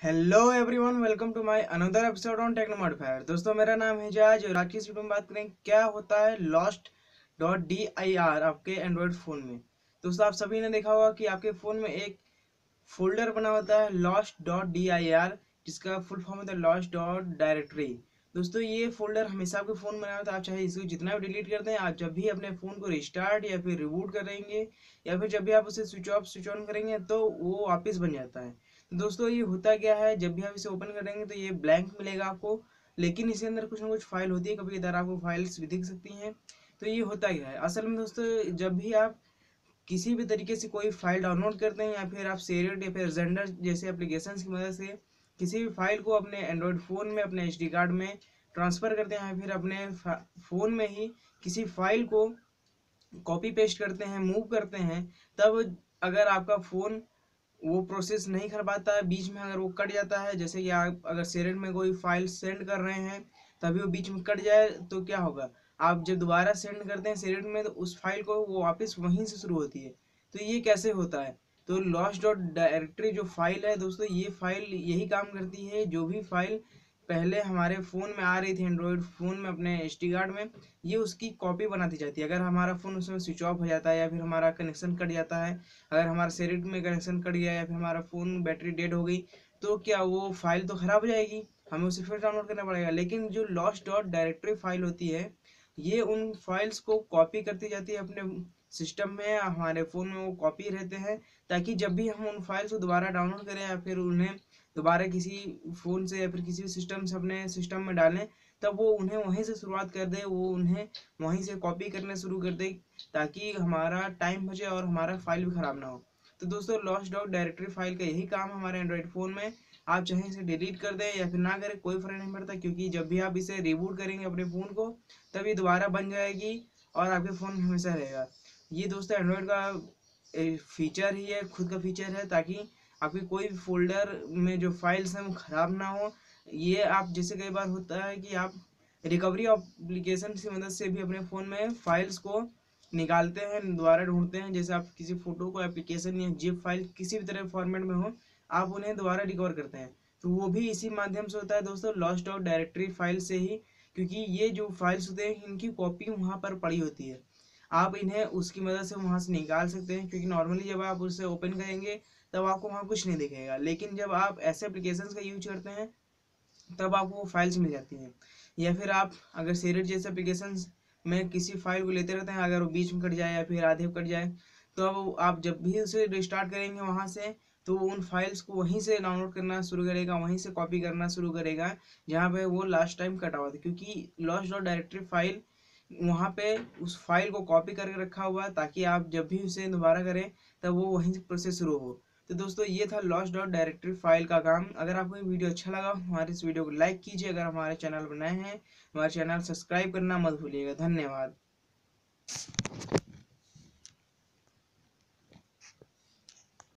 Hello everyone, welcome to my another episode on techno modifier. दोस्तों, मेरा नाम है जाज और आज की इस वीडियो में बात करें क्या होता है lost dot D I R आपके एंड्रॉयड फ़ोन में। दोस्तों, आप सभी ने देखा होगा कि आपके फ़ोन में एक फोल्डर बना होता है lost dot D I R, जिसका फुल फॉर्म होता है लॉस्ट डॉट डायरेक्टरी। दोस्तों, ये फोल्डर हमेशा आपके फ़ोन में बना होता है। आप चाहे इसको जितना भी डिलीट करते हैं, आप जब भी अपने फ़ोन को रिस्टार्ट या फिर रिबूट करेंगे या फिर जब भी आप उसे स्विच ऑफ स्विच ऑन करेंगे तो वो वापस बन जाता है। तो दोस्तों, ये होता क्या है, जब भी आप इसे ओपन करेंगे तो ये ब्लैंक मिलेगा आपको, लेकिन इसके अंदर कुछ ना कुछ फाइल होती है। कभी कभार आपको फाइल्स भी दिख सकती हैं। तो ये होता क्या है असल में दोस्तों, जब भी आप किसी भी तरीके से कोई फाइल डाउनलोड करते हैं या फिर आप शेयर्ड या फिर जेंडर जैसे एप्लीकेशंस की मदद से किसी भी फाइल को अपने एंड्रॉयड फ़ोन में अपने एचडी कार्ड में ट्रांसफ़र करते हैं या फिर अपने फ़ोन में ही किसी फाइल को कॉपी पेस्ट करते हैं, मूव करते हैं, तब अगर आपका फ़ोन वो प्रोसेस नहीं कर पाता है, बीच में अगर वो कट जाता है, जैसे कि आप अगर शेयर्ड में कोई फाइल सेंड कर रहे हैं तभी वो बीच में कट जाए तो क्या होगा, आप जब दोबारा सेंड करते हैं शेयर्ड में तो उस फाइल को वो वापस वहीं से शुरू होती है। तो ये कैसे होता है? तो लॉस्ट डॉट डायरेक्टरी जो फाइल है दोस्तों, ये फाइल यही काम करती है। जो भी फाइल पहले हमारे फ़ोन में आ रही थी एंड्रॉयड फ़ोन में अपने एचडी कार्ड में, ये उसकी कॉपी बनाती जाती है। अगर हमारा फ़ोन उसमें स्विच ऑफ हो जाता है या फिर हमारा कनेक्शन कट जाता है, अगर हमारा शेयर्ड में कनेक्शन कट गया या फिर हमारा फ़ोन बैटरी डेड हो गई, तो क्या वो फाइल तो ख़राब हो जाएगी, हमें उसे फिर डाउनलोड करना पड़ेगा। लेकिन जो लॉस्ट डॉट डायरेक्टरी फाइल होती है, ये उन फाइल्स को कॉपी करती जाती है अपने सिस्टम में, हमारे फ़ोन में वो कॉपी रहते हैं, ताकि जब भी हम उन फाइल्स को दोबारा डाउनलोड करें या फिर उन्हें दोबारा किसी फ़ोन से या फिर किसी भी सिस्टम से अपने सिस्टम में डालें, तब वो उन्हें वहीं से शुरुआत कर दे, वो उन्हें वहीं से कॉपी करना शुरू कर दे, ताकि हमारा टाइम बचे और हमारा फाइल भी ख़राब ना हो। तो दोस्तों, लॉस्ट डॉट डायरेक्टरी फाइल का यही काम हमारे एंड्रॉयड फ़ोन में। आप चाहे इसे डिलीट कर दें या फिर ना करें, कोई फ़र्क नहीं पड़ता, क्योंकि जब भी आप इसे रिबूट करेंगे अपने फ़ोन को, तब ये दोबारा बन जाएगी और आपके फ़ोन में हमेशा रहेगा। ये दोस्तों एंड्रॉयड का फीचर ही है, खुद का फीचर है, ताकि आपकी कोई भी फोल्डर में जो फाइल्स हैं वो ख़राब ना हो। ये आप जैसे कई बार होता है कि आप रिकवरी एप्लीकेशन की मदद से भी अपने फ़ोन में फाइल्स को निकालते हैं, दोबारा ढूंढते हैं। जैसे आप किसी फ़ोटो को एप्लीकेशन या जिप फाइल किसी भी तरह फॉर्मेट में हो, आप उन्हें दोबारा रिकवर करते हैं, तो वो भी इसी माध्यम से होता है दोस्तों, लॉस्ट ऑफ डायरेक्टरी फाइल से ही। क्योंकि ये जो फाइल्स होते हैं, इनकी कॉपी वहाँ पर पड़ी होती है, आप इन्हें उसकी मदद से वहाँ से निकाल सकते हैं। क्योंकि नॉर्मली जब आप उसे ओपन करेंगे तब आपको वहाँ कुछ नहीं दिखेगा, लेकिन जब आप ऐसे एप्लीकेशंस का यूज करते हैं तब आपको वो फाइल्स मिल जाती हैं। या फिर आप अगर शेयर्ड जैसे एप्लीकेशंस में किसी फाइल को लेते रहते हैं, अगर वो बीच में कट जाए या फिर आधे में कट जाए, तो अब आप जब भी उसे रिस्टार्ट करेंगे वहाँ से, तो उन फाइल्स को वहीं से डाउनलोड करना शुरू करेगा, वहीं से कॉपी करना शुरू करेगा जहाँ पे वो लास्ट टाइम कटा हुआ था। क्योंकि लॉस्ट डॉट डायरेक्टरी फाइल वहाँ पे उस फाइल को कॉपी करके रखा हुआ है, ताकि आप जब भी उसे दोबारा करें तब वो वहीं से प्रोसेस शुरू हो। तो दोस्तों, ये था लॉस्ट डॉट डायरेक्टरी फाइल का काम। अगर आपको ये वीडियो अच्छा लगा, हमारे इस वीडियो को लाइक कीजिए। अगर हमारे चैनल पर नए हैं, हमारे चैनल सब्सक्राइब करना मत भूलिएगा। धन्यवाद।